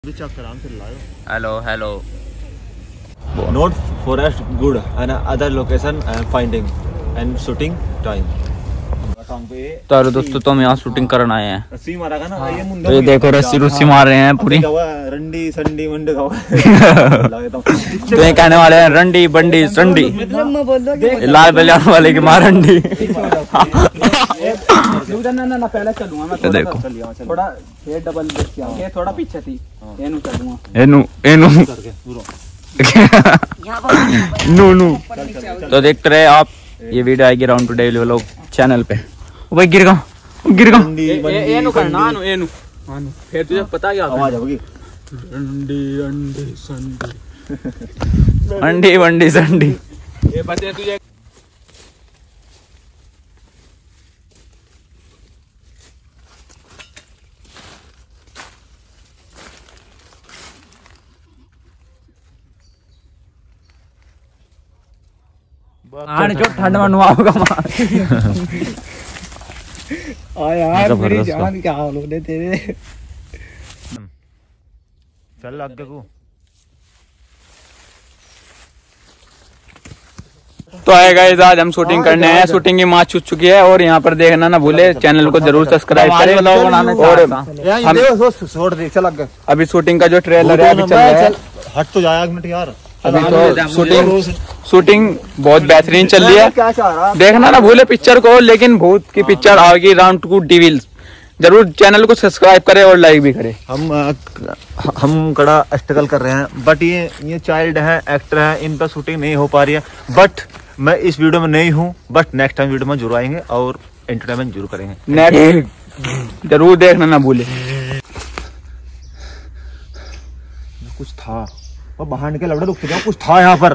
Hello, hello. Note forest good and other location I am finding and shooting time. तो दोस्तों तो हम यहाँ शूटिंग करने आए हैं। रस्सी मारा का ना ये मुंडा। तो ये देखो रस्सी मार रहे हैं पूरी। रंडी संडी मंडे खाओ। तो ये कहने वाले हैं रंडी बंडी संडी। लाल बलियान वाले की मार रंडी। ना पहले चलूंगा मैं। तो देखो थोड़ा ये डबल ये थोड़ा पीछे थी। एनु चलूंगा। एनु नू तो देखते रहे आप। ये वीडियो आएगी round two daily vlog channel पे। भाई गिर गया एनु करना एनु फिर तुझे पता क्या आवाज होगी अंडी वंडी संडी। ये बचे तुझे जो ठंड मनवा होगा यार मेरी जान क्या हाल होने तेरे। चल आगे को। तो है गाइस आज हम शूटिंग करने आए हैं। शूटिंग की माँ छूट चुकी है और यहाँ पर देखना ना भूले, चैनल को जरूर सब्सक्राइब करें। और अभी शूटिंग का जो ट्रेलर है अभी चल रहा है। हट तो जाया मिनट यार। अभी तो शूटिंग बहुत बेहतरीन चल रही है। देखना ना भूले पिक्चर को। लेकिन भूत की पिक्चर आएगी राउंड टू डेविल्स। जरूर चैनल को सब्सक्राइब करें और लाइक भी करें। हम कड़ा स्ट्रगल कर रहे हैं बट ये चाइल्ड है, एक्टर है, इन पर शूटिंग नहीं हो पा रही है। बट मैं इस वीडियो में नहीं हूँ, बट नेक्स्ट टाइम वीडियो में जरूर आएंगे और एंटरटेनमेंट जरूर करेंगे। नेक्स्ट जरूर देखना ना भूले। कुछ था वो बाहर निकल लौड़ा दुखते कुछ था यहाँ पर।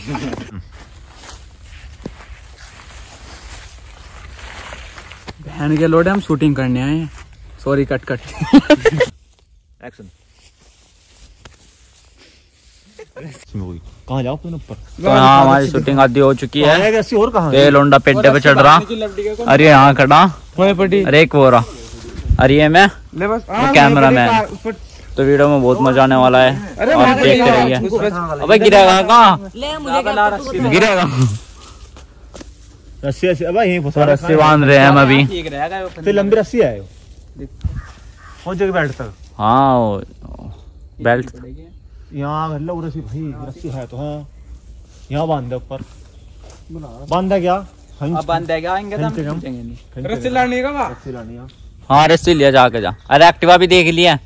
बहन के लोडे हम शूटिंग करने आए हैं। Sorry cut action. कहाँ जाओ तुम ऊपर? तो हाँ हमारी शूटिंग आधी हो चुकी है। और कहाँ ये लोंडा पेड्डे पे चढ़ रहा। अरे यहाँ खड़ा। अरे एक वो रहा। अरे मैं कैमरा मैन। तो वीडियो में बहुत मजा आने वाला है और देखते रहिए। अबे गिरेगा कहाँ? गिरेगा रस्सी अब यहीं फंसा। रस्सी बांध रहे हैं हम अभी। तो लंबी रस्सी है हो जगह बेल्ट तक। हाँ बेल्ट यहाँ रस्सी भाई रस्सी है तो हाँ यहाँ बांध दे ऊपर। बांधा क्या? रस्सी लानी का। हाँ रस्सी लिया जाके जा। अरे एक्टिवा भी देख लिया।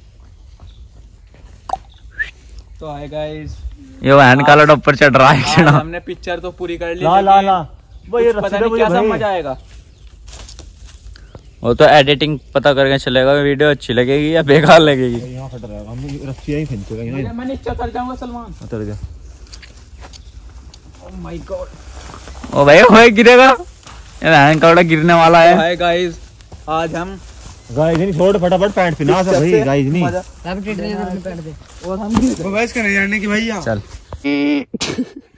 तो हाय गाइस ये वहन का लड़ ऊपर चढ़ रहा है। हमने पिक्चर तो पूरी कर ली। ला पता नहीं क्या समझ आएगा। वो तो एडिटिंग पता करके चलेगा वीडियो अच्छी लगेगी या बेकार लगेगी। यहाँ फट रहा है हम रस्सी यहीं खींचेगा। मैं नीचे उतर जाऊंगा सलमान। उतर जा। Oh my God. ओ भाई ओए गिरेगा। ये वहन का लड़ गिरने वाला है। हाय गाइस आज हम गाइस नहीं छोड़ फटाफट पैंट पहना सब भाई। गाइस नहीं और हम वैसे नहीं जानने की भैया चल